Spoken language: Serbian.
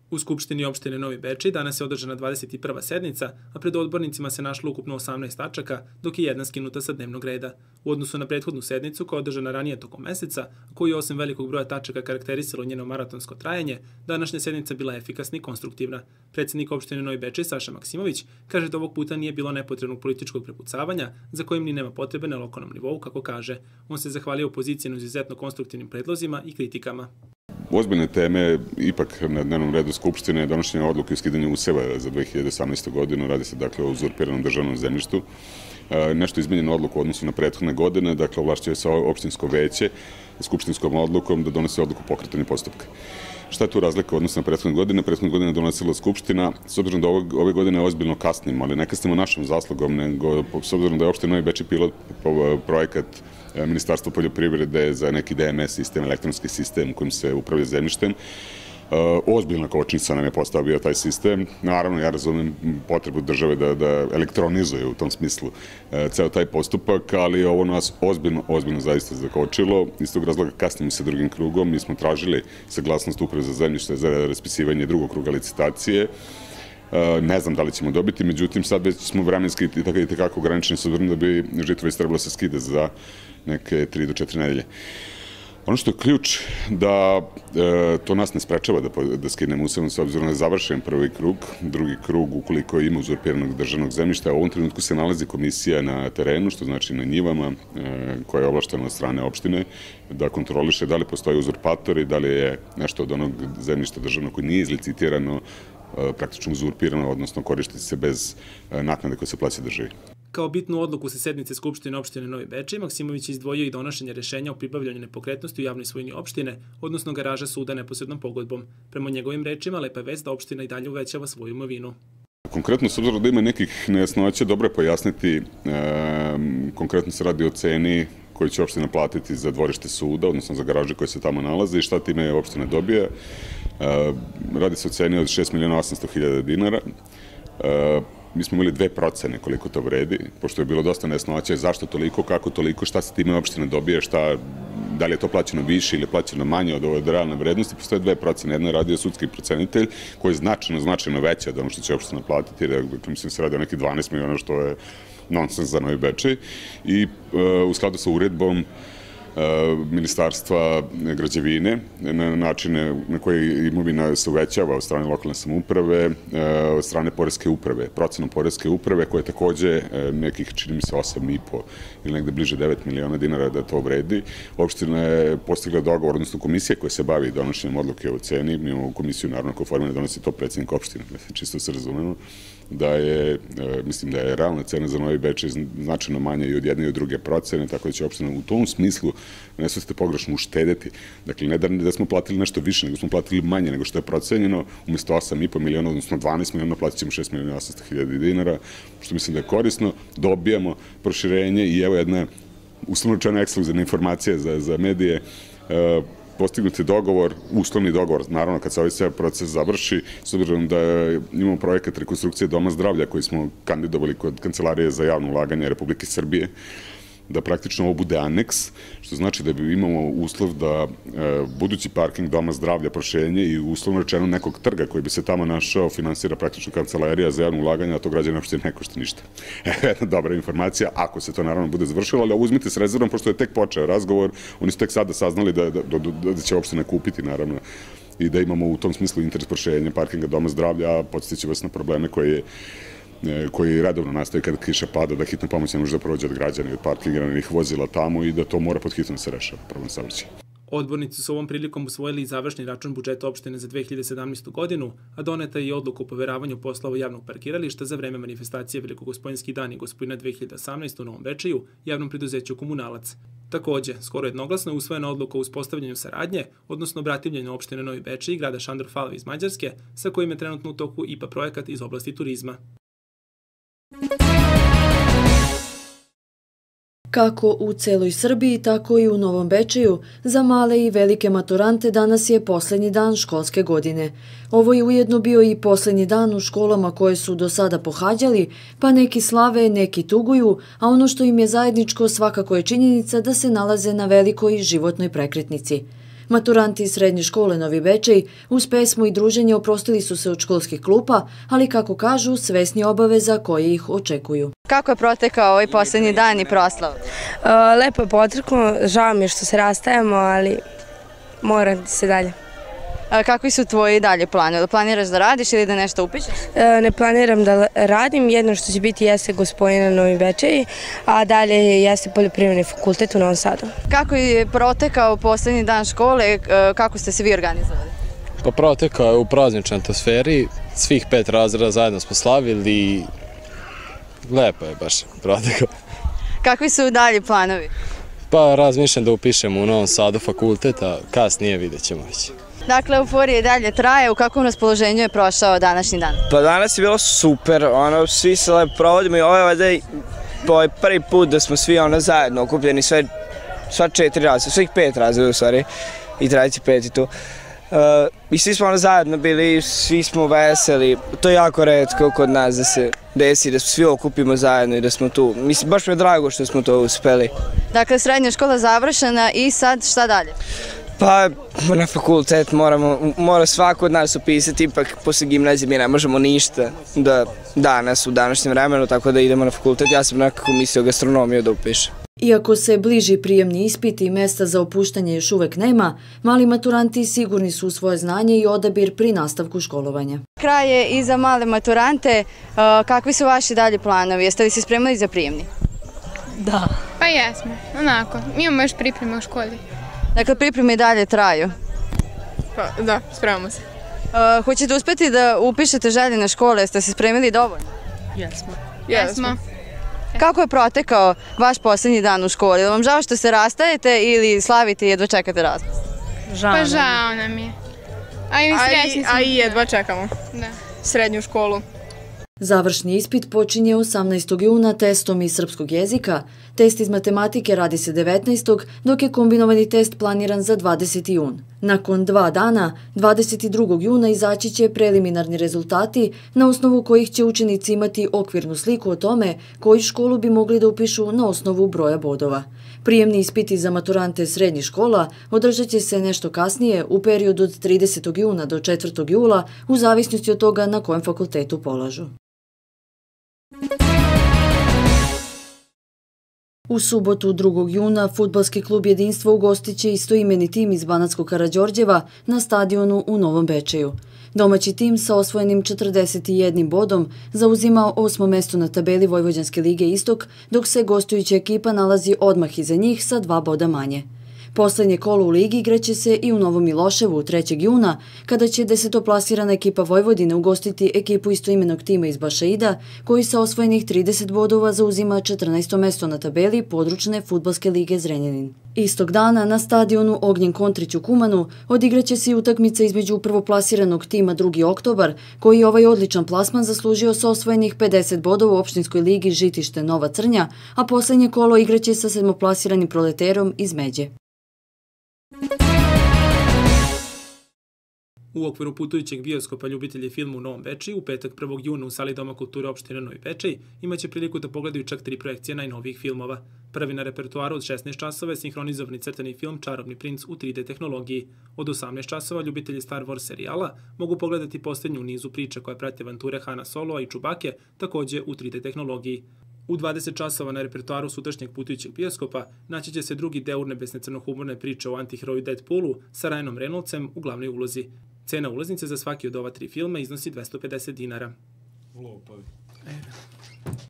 U Skupštini opštine Novi Bečej danas je održana 21. sednica, a pred odbornicima se našlo ukupno 18 tačaka, dok je jedna skinuta sa dnevnog reda. U odnosu na prethodnu sednicu, koja je održana ranije tokom meseca, koju je osim velikog broja tačaka karakterisalo njeno maratonsko trajanje, današnja sednica bila efikasna i konstruktivna. Predsjednik opštine Novi Bečej, Saša Maksimović, kaže da ovog puta nije bilo nepotrebnog političkog prepucavanja, za kojim ni nema potrebe na lokalnom nivou, kako kaže. On se zahvalio opoziciji na izuzetno konstruktivnim predlozima i kritikama. Ozbiljne teme, ipak na dnevnom redu Skupštine je donošenje odluke o skidanju useva za 2018. godinu. Radi se dakle o uzurpiranom državnom zemljištu. Nešto izmenjeno odluku u odnosu na prethodne godine, dakle ovlašćuje se opštinsko veće skupštinskom odlukom da donese odluku o pokretanju postupka. Šta je tu razlika u odnosu na prethodne godine? Prethodne godine je donosila Skupština, s obzirom da ove godine ozbiljno kasnimo, ali ne kasnimo našom zaslugom, nego s obzirom da je opština Novi Bečej pilot projekat Ministarstva poljoprivrede za neki DMS sistem, elektronski sistem kojim se upravlja zemljištem. Ozbiljna kočnica nam je postavio taj sistem. Naravno, ja razumem potrebu države da elektronizuje u tom smislu ceo taj postupak, ali ovo nas ozbiljno zaista zakočilo. Iz tog razloga kasnimo se drugim krugom. Mi smo tražili saglasnost Uprave za zemljište za raspisivanje drugog kruga licitacije. Ne znam da li ćemo dobiti, međutim sad već smo vremenski i takako ograničeni s obzirom da bi Žitorovac trebalo se skide za neke 3 do 4 nedelje. Ono što je ključ da to nas ne sprečava da skinemo usevom s obzirom da je završen prvi krug, drugi krug ukoliko ima uzurpiranog državnog zemljišta. U ovom trenutku se nalazi komisija na terenu, što znači na njivama, koja je ovlaštena od strane opštine, da kontroliše da li postoje uzurpatori, da li je nešto od onog zemljišta državnog koji nije izlicitirano praktično uzurpirano, odnosno koristi se bez naknade koje se plaća državi. Kao bitnu odluku sa sednice Skupštine opštine Novi Bečej, Maksimović je izdvojio i donošenje rešenja o pribavljanju nepokretnosti u javnoj svojini opštine, odnosno garaža suda neposrednom pogodbom. Prema njegovim rečima, lepa je vest da opština i dalje uvećava svoju imovinu. Konkretno, s obzirom da ima nekih nejasnoća, dobro je pojasniti, konkretno se radi o ceni koju će opština platiti za dvorište suda, odnosno za garaže koje se tamo nalaze i šta time opština dobija. Radi se o ceni od 6.800.000 dinara. Mi smo imali 2 procene koliko to vredi, pošto je bilo dosta nejasnoća zašto toliko, kako toliko, šta se time opština dobije, da li je to plaćeno više ili plaćeno manje od realne vrednosti. Postoje 2 procene. Jedna je radio sudski procenitelj koji je značajno veća od ono što će opština platiti, dakle mislim se radi o nekih 12 miliona, što je nonsens za Novi Bečej. I u skladu sa uredbom Ministarstva građevine, na načine na koje imovina se uvećava od strane lokalne samouprave, od strane poreske uprave, procenom poreske uprave, koje je takođe nekih, čini mi se, 8,5 ili negde bliže 9 miliona dinara da to vredi. Opština je postigla dogovor, odnosno komisija koja se bavi donošenjem odluke o ceni, mi imamo komisiju, naravno, koja formira donosi to predsjednik opštine, čisto se razumemo, mislim da je realna cena za Novi Bečej značajno manja i od jedne i od druge procene, tako da će opština u tom smislu, ne shvatite pogrešno, uštedeti. Dakle, ne da smo platili nešto više, nego smo platili manje nego što je procenjeno, umjesto 8,5 miliona, odnosno 12 miliona, platit ćemo 6.800.000 dinara, što mislim da je korisno. Dobijamo proširenje i evo jedna uslovno rečena ekskluzivna informacija za medije. Postignuti dogovor, uslovni dogovor, naravno kad se ovaj sve proces završi, s obzirom da imamo projekat rekonstrukcije Doma zdravlja koji smo kandidovali kod Kancelarije za javno ulaganje Republike Srbije, da praktično ovo bude aneks, što znači da bi imamo uslov da budući parking Doma zdravlja, proširenje i uslovno rečeno nekog trga koji bi se tamo našao finansira praktično Kancelarija za javno ulaganje, a to građane uopšte ne košta ništa. Jedna dobra informacija, ako se to naravno bude završilo, ali ovo uzmite s rezervom, pošto je tek počeo razgovor, oni su tek sada saznali da će opština kupiti, naravno, i da imamo u tom smislu interes proširenja parkinga Doma zdravlja, a podsjetiću vas na probleme koji redovno nastaje kada kiša pada, da hitna pomoć ne može da prođe od građana i od parkiranih vozila tamo i da to mora pod hitno da se rešava, problem saobraćaja. Odbornici su ovom prilikom usvojili i završni račun budžeta opštine za 2017. godinu, a doneta je i odluka o poveravanju poslova javnog parkirališta za vreme manifestacije Velikogospojinski dan i Gospojina 2018. u Novom Bečeju, javnom preduzeću Komunalac. Takođe, skoro jednoglasno je usvojena odluka o uspostavljanju saradnje, odnosno bratimljenju opštine Novi Bečej i grada Šandrofalve iz Mađarske, sa kojim je trenutno u toku IPA projekat iz oblasti turizma. Kako u celoj Srbiji, tako i u Novom Bečeju, za male i velike maturante danas je poslednji dan školske godine. Ovo je ujedno bio i poslednji dan u školama koje su do sada pohađali, pa neki slave, neki tuguju, a ono što im je zajedničko svakako je činjenica da se nalaze na velikoj životnoj prekretnici. Maturanti iz srednje škole Novi Bečej uz pesmu i druženje oprostili su se od školskih klupa, ali kako kažu, svesni obaveza koje ih očekuju. Kako je protekao ovaj posljednji dan i proslava? Lepo je poteklo, žao mi je što se rastajemo, ali mora se dalje. Kakvi su tvoji dalje planovi? Da planiraš da radiš ili da nešto upišeš? Ne planiram da radim, jedno što će biti jeste gospodina Novi Bečej, a dalje jeste poljoprivredni fakultet u Novom Sadu. Kako je protekao posljednji dan škole, kako ste se vi organizovali? Pa protekao je u prazničnoj atmosferi, svih 5 razreda zajedno smo slavili i lepo je baš protekao. Kakvi su dalje planovi? Pa razmišljam da upišem u Novom Sadu fakultet, a kasnije vidjet ćemo već. Dakle, euforija i dalje traje. U kakvom raspoloženju je prošao današnji dan? Pa danas je bilo super, svi se lepo provodimo i ovo je prvi put da smo svi zajedno okupljeni, sva 4 razreda, svih 5 razreda u stvari, i treći 5 tu. I svi smo zajedno bili, svi smo veseli, to je jako retko kod nas da se desi, da svi okupimo zajedno i da smo tu. Mislim, baš mi je drago što smo to uspeli. Dakle, srednja škola završena i sad šta dalje? Pa na fakultet mora svako od nas upisati, ipak posle gimnazije mi ne možemo ništa danas u današnjem vremenu, tako da idemo na fakultet. Ja sam nekako mislio gastronomiju da upišem. Iako se bliži prijemni ispit i mesta za opuštanje još uvek nema, mali maturanti sigurni su u svoje znanje i odabir pri nastavku školovanja. Kraj je i za male maturante. Kakvi su vaši dalji planovi? Jeste li se spremili za prijemni? Da. Pa jesmo, onako. Mi imamo još pripreme u školi. Dakle, pripreme i dalje traju? Pa da, spremamo se. Hoćete uspjeti da upišete željene škole? Jeste se spremili dovoljno? Jesmo. Kako je protekao vaš posljednji dan u školi? Je li vam žao što se rastajete ili slavite i jedva čekate raspust? Pa žao nam je. A i jedva čekamo srednju školu. Završni ispit počinje 18. juna testom iz srpskog jezika, test iz matematike radi se 19. dok je kombinovani test planiran za 20. jun. Nakon 2 dana, 22. juna izaći će preliminarni rezultati na osnovu kojih će učenici imati okvirnu sliku o tome koju školu bi mogli da upišu na osnovu broja bodova. Prijemni ispiti za maturante srednjih škola održat će se nešto kasnije u periodu od 30. juna do 4. jula u zavisnosti od toga na kojem fakultetu polažu. U subotu 2. juna fudbalski klub Jedinstvo ugostit će istoimeni tim iz Banatskog Karađorđeva na stadionu u Novom Bečeju. Domaći tim sa osvojenim 41 bodom zauzima 8. mesto na tabeli Vojvođanske lige Istok, dok se gostujuća ekipa nalazi odmah iza njih sa 2 boda manje. Poslednje kolo u ligi igraće se i u Novom Miloševu 3. juna, kada će 10. ekipa Vojvodine ugostiti ekipu istoimenog tima iz Bašaida, koji sa osvojenih 30 bodova zauzima 14. mesto na tabeli područne fudbalske lige Zrenjanin. Istog dana na stadionu Ognjen Kontrić u Kumanu odigraće se i utakmica između prvoplasiranog tima 2. oktobar, koji je ovaj odličan plasman zaslužio sa osvojenih 50 bodova u opštinskoj ligi Žitište Nova Crnja, a poslednje kolo igraće sa 7. Proleterom iz Međe. U okviru putujućeg bioskopa ljubitelji filma u Novom Bečeju u petak 1. juna u sali Doma kulture opštine Novi Bečej imaće priliku da pogledaju čak 3 projekcije najnovijih filmova. Prvi na repertuaru od 16 časova je sinhronizovani crtani film Čarobni princ u 3D tehnologiji. Od 18 časova ljubitelji Star Wars serijala mogu pogledati posljednju u nizu priče koja prati avanture Hana Soloa i Čubake, takođe u 3D tehnologiji. U 20 časova na repertoaru sutrašnjeg putujućeg bioskopa naći će se drugi deo urnebesne crnohumorne priče o antiheroju Deadpoolu sa Ryanom Reynoldsom u glavnoj ulozi. Cena ulaznice za svaki od ova 3 filma iznosi $250.